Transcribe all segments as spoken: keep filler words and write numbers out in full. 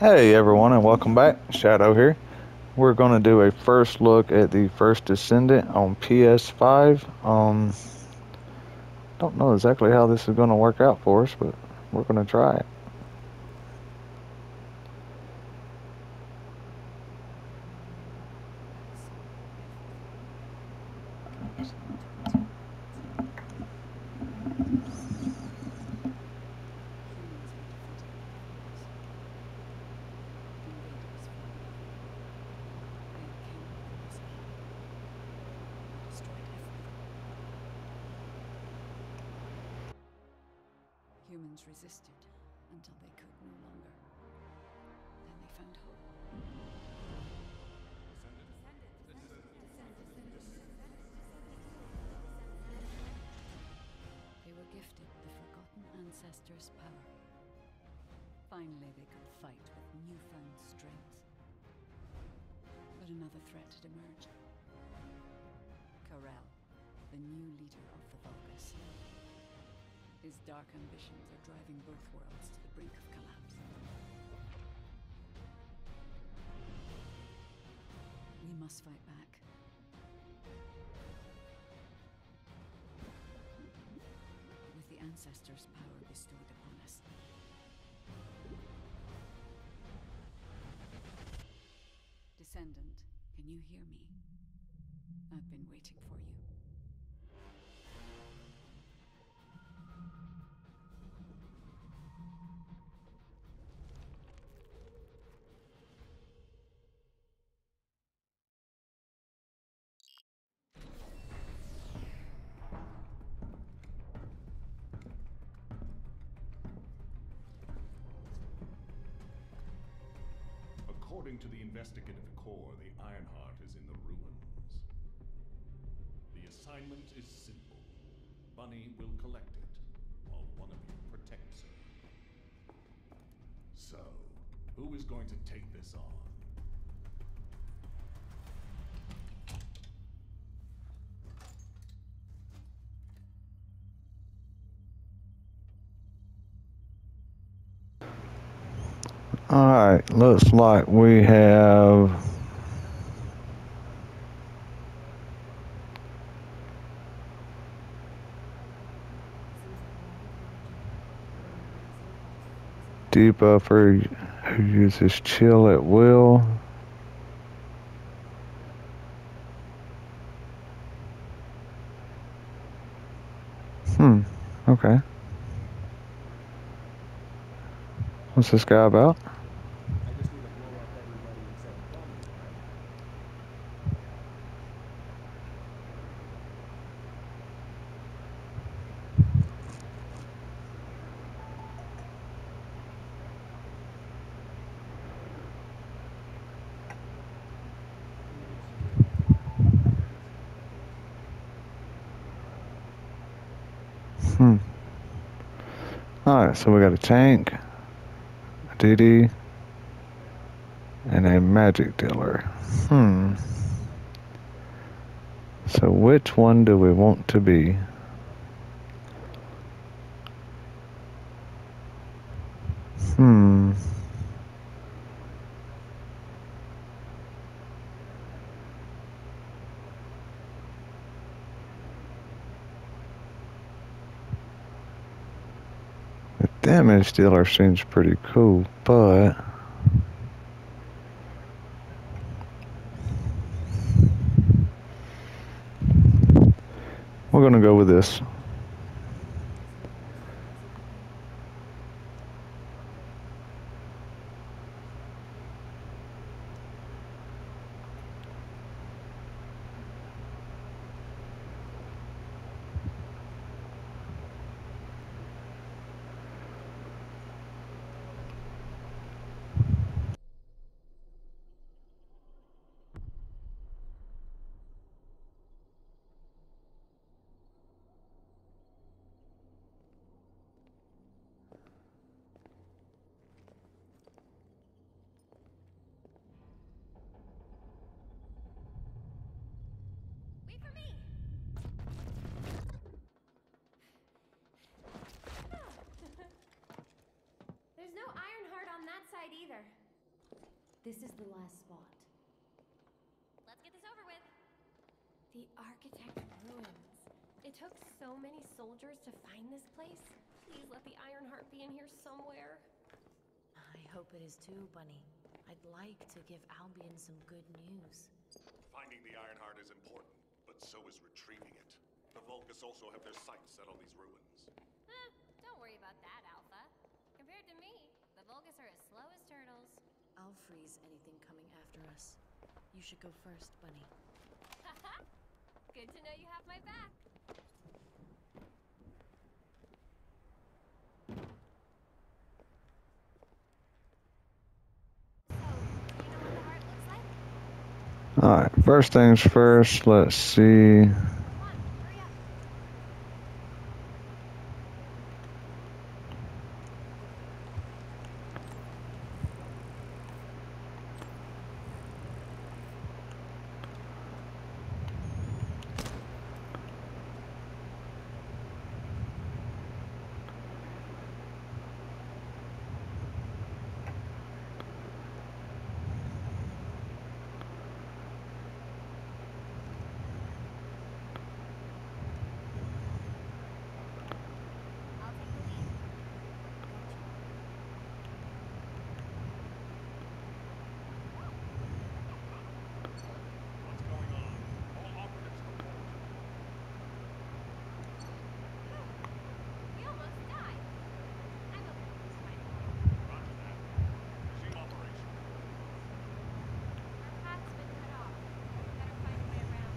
Hey everyone, and welcome back. Shadow here. We're going to do a first look at the first Descendant on P S five. Um, don't know exactly how this is going to work out for us, but we're going to try it. Humans resisted until they could no longer. Then they found hope. They were gifted the forgotten ancestors' power. Finally, they could fight with newfound strength. But another threat had emerged. Karel, the new leader of the Vulgus. His dark ambitions are driving both worlds to the brink of collapse. We must fight back. With the ancestors' power bestowed upon us. Descendant, can you hear me? I've been waiting for you. According to the investigative core, the Ironheart is in the ruins. The assignment is simple. Bunny will collect it, while one of you protects her. So, who is going to take this on? Alright, looks like we have debuffer who uses chill at will. Hmm, okay. What's this guy about? Hmm. Alright, so we got a tank, a D D, and a magic dealer. Hmm. So which one do we want to be? Hmm. The damage dealer seems pretty cool, but we're gonna go with this. There's no Ironheart on that side either. This is the last spot. Let's get this over with. The architect ruins. It took so many soldiers to find this place. Please let the Ironheart be in here somewhere. I hope it is too, Bunny. I'd like to give Albion some good news. Finding the Ironheart is important, but so is retrieving it. The Vulgus also have their sights set on these ruins. Eh, don't worry about that, Alpha. Compared to me, the Vulgus are as slow as turtles. I'll freeze anything coming after us. You should go first, Bunny. Haha! Good to know you have my back. So, you know what the heart looks like? Alright, first things first, let's see. Come on, hurry up. I'll take the lead. What's going on? All operatives report. We almost died. I'm okay. It's fine. Roger that. Resume operation. Our path's been cut off. We better find a way around.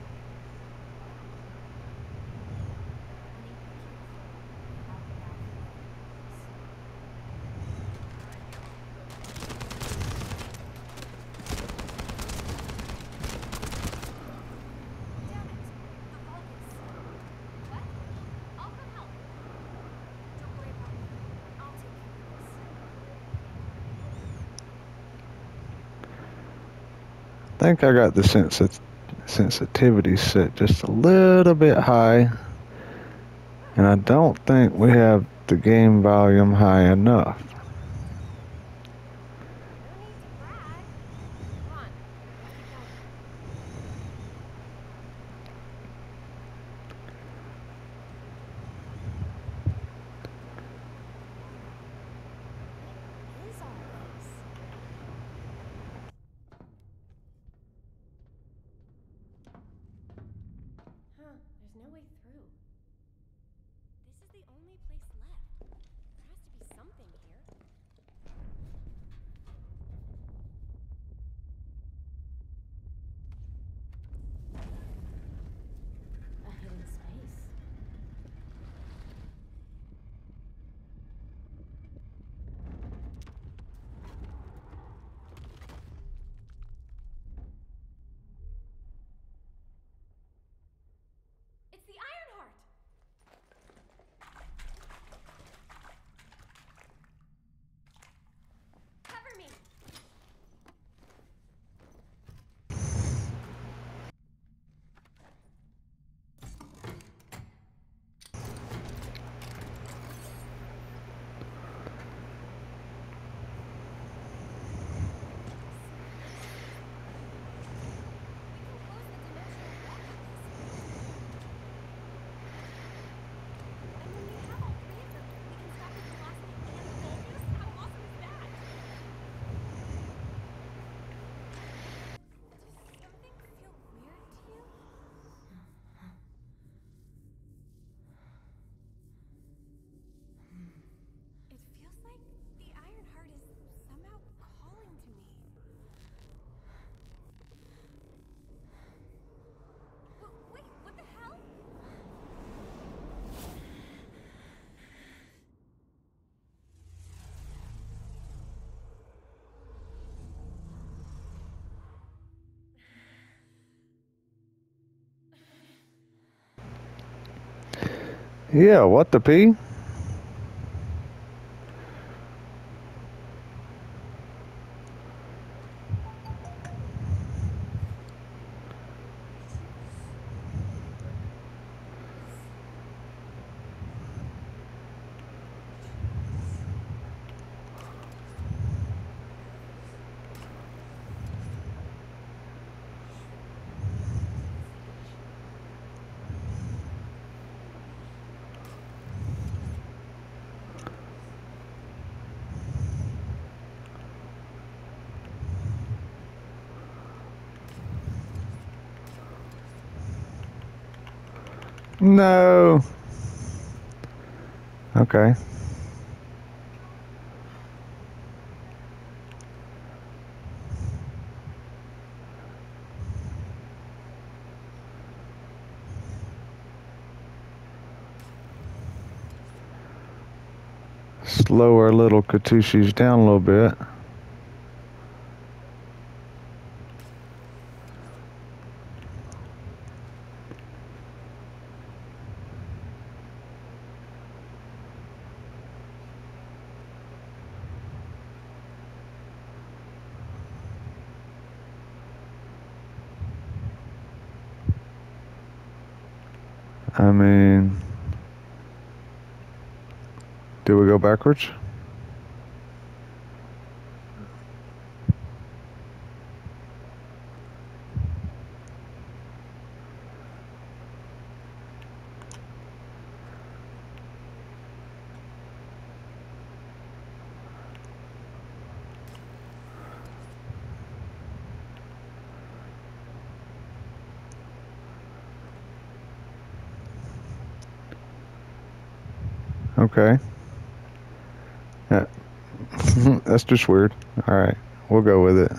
Bunny, be careful. We have a bad feeling. Damn it! The Vulgus! What? I'll come help. Don't worry about me. I'll take care of this. I think I got the sensi- sensitivity set just a little bit high. And I don't think we have the game volume high enough. No need to brag. Come on, let's keep going. What is all this? Huh, there's no way through. This is the only place left. There has to be something here. A hidden space. It's the Ironheart! Cover me! We can close the dimensional web with this. And when we have all three of them, we can stop the velocity and the Vulgus? How awesome is that? Does something feel weird to you? It feels like the Ironheart is somehow calling to me. W- wait, what the hell? Yeah, what the P? No. Okay. Slow our little Katushis down a little bit. I mean, do we go backwards? Okay. Yeah. That's just weird. All right, we'll go with it.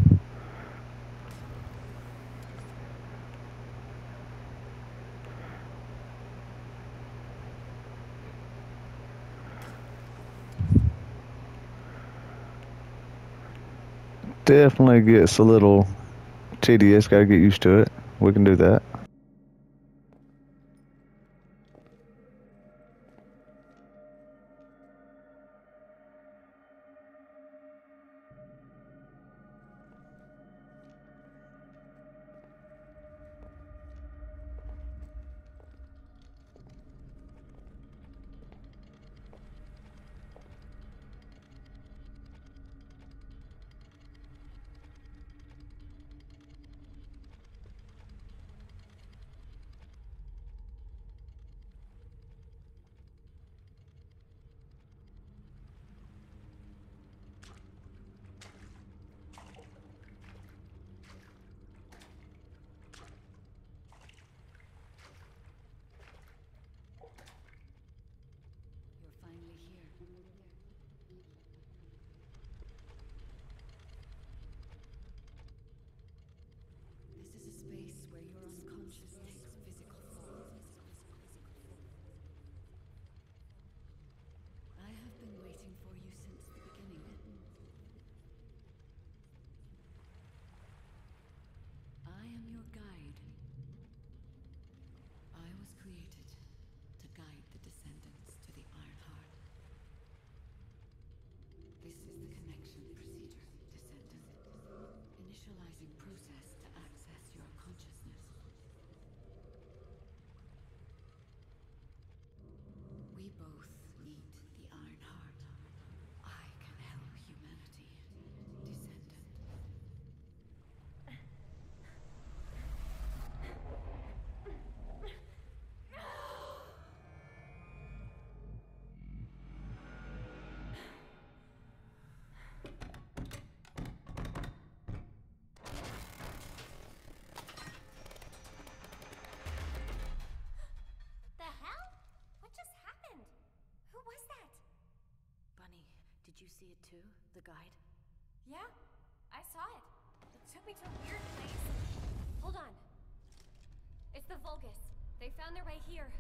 Definitely gets a little tedious. Got to get used to it. We can do that. You're finally here. This is a space where your unconscious takes physical form. I have been waiting for you since the beginning. I am your guide. I was created to guide the Descendants to the Iron Heart. This is the connection procedure, Descendant. Initializing process to access your consciousness. We both need the Iron Heart. I can help humanity, Descendant. The hell? What just happened? Who was that? Bunny, did you see it too? The guide? Yeah, I saw it. It took me to a weird place. Hold on. It's the Vulgus. They found their way here.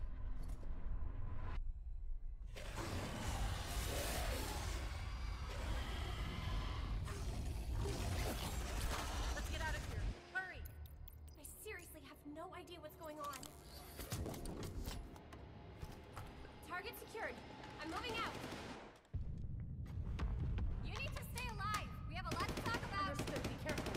Let's get out of here. Hurry! I seriously have no idea what's going on. Target secured. I'm moving out. You need to stay alive. We have a lot to talk about. Understood. Be careful.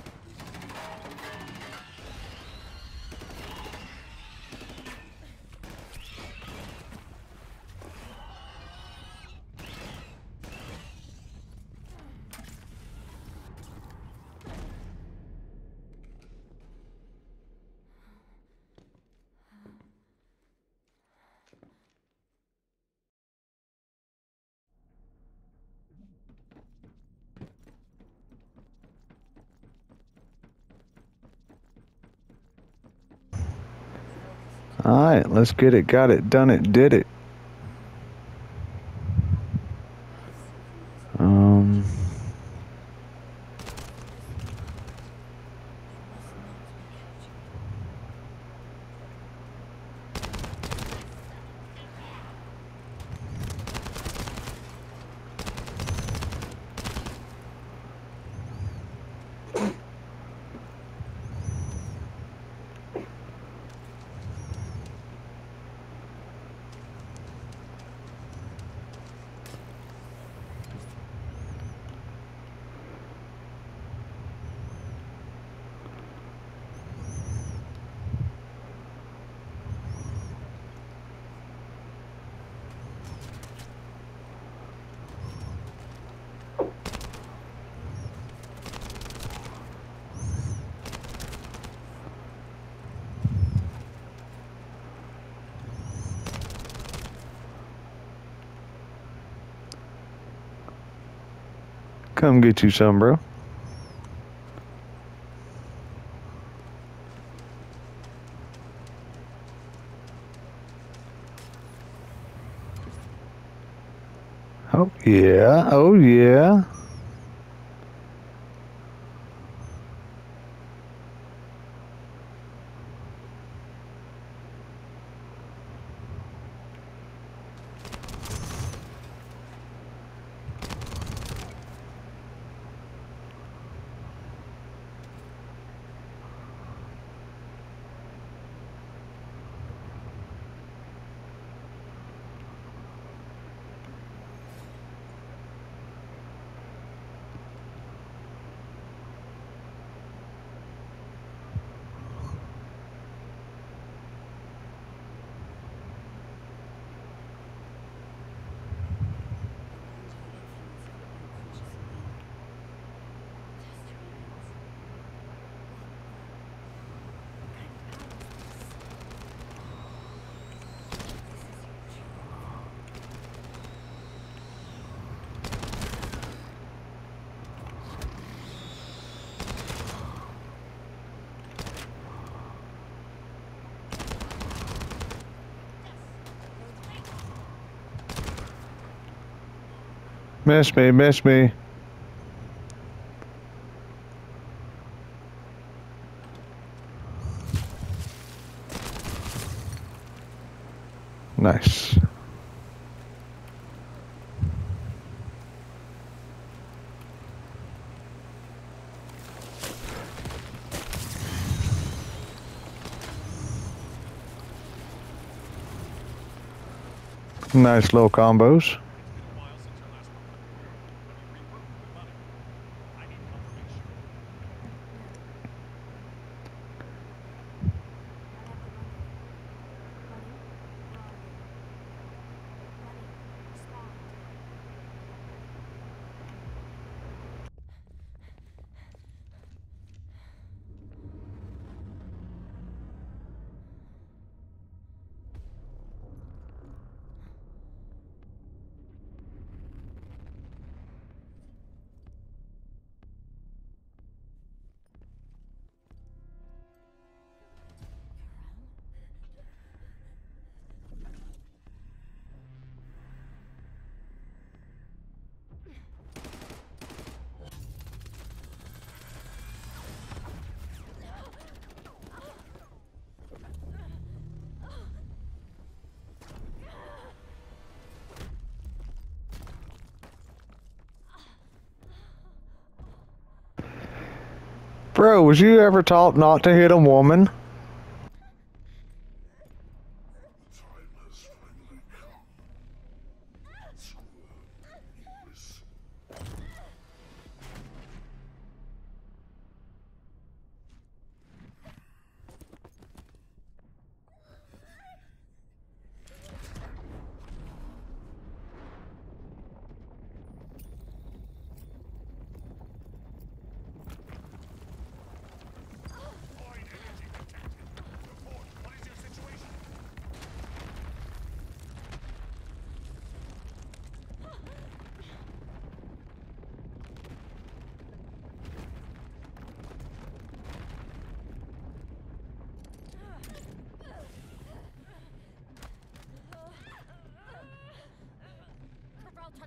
Alright, let's get it, got it, done it, did it. Um... Come get you some, bro. Oh yeah, oh yeah. Miss me, miss me. Nice. Nice little combos. Bro, was you ever taught not to hit a woman?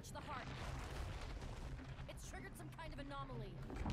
touch the heart. It's triggered some kind of anomaly.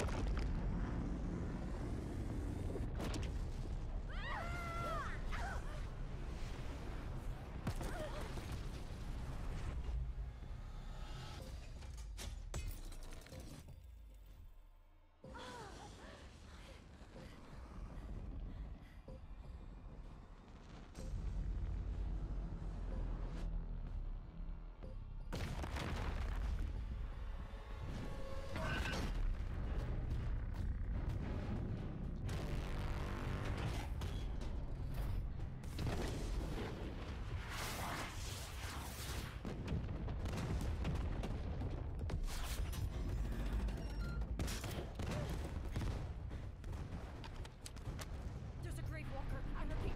There's a grave walker. I repeat.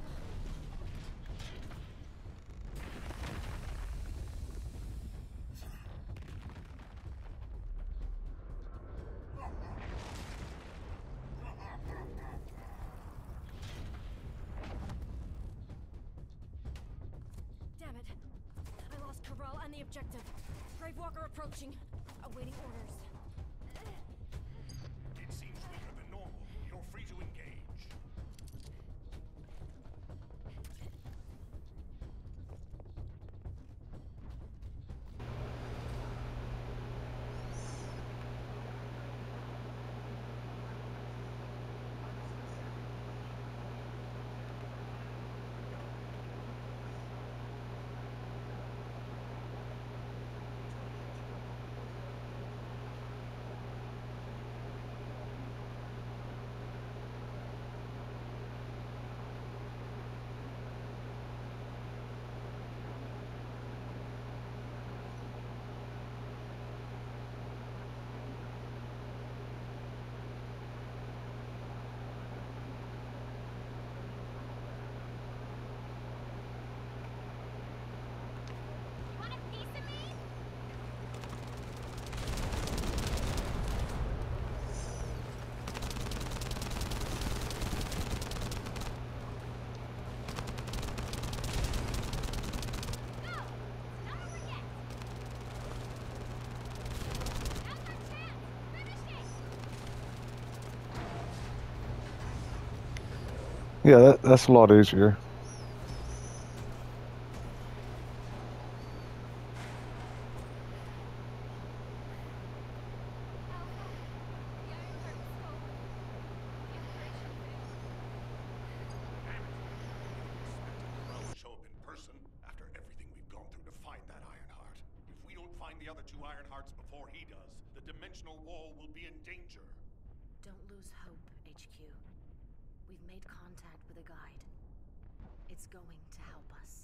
Damn it. I lost Corral and the objective. Grave walker approaching. Awaiting orders. It seems weaker than normal. You're free to engage. Want a piece of me? Go! Not over yet! Now's our chance! Finish it! Yeah, that, that's a lot easier. The Ironheart was stolen. The operation failed. Corral to show up in person after everything we've gone through to find that Ironheart. If we don't find the other two Ironhearts before he does, the dimensional wall will be in danger. Don't lose hope, H Q. We've made contact with a guide. It's going to help us.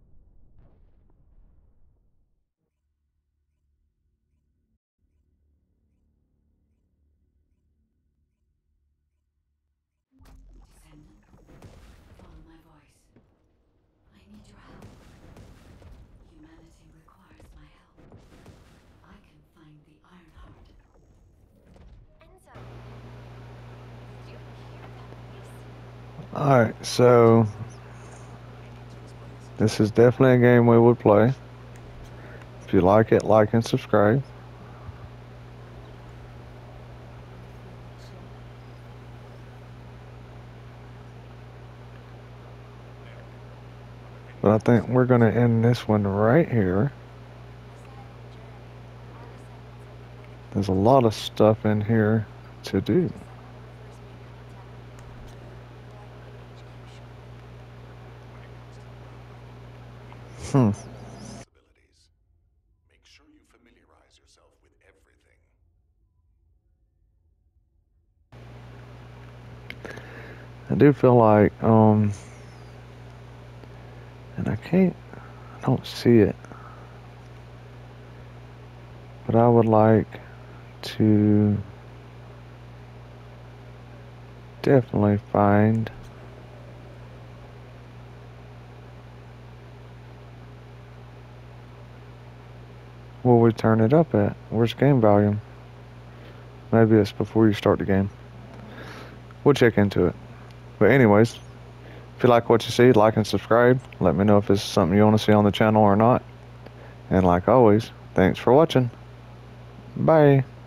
Descendant, follow my voice. I need your help. Humanity requires my help. I can find the Ironheart. Enzo. Did you hear that voice? Alright, so this is definitely a game we would play. If you like it, like and subscribe. But I think we're going to end this one right here. There's a lot of stuff in here to do. Hmm. Possibilities. Make sure you familiarize yourself with everything. I do feel like, um, and I can't, I don't see it, but I would like to definitely find where we turn it up at. Where's game volume? Maybe it's before you start the game. We'll check into it. But anyways, if you like what you see, like and subscribe. Let me know if it's something you want to see on the channel or not. And like always, Thanks for watching. Bye.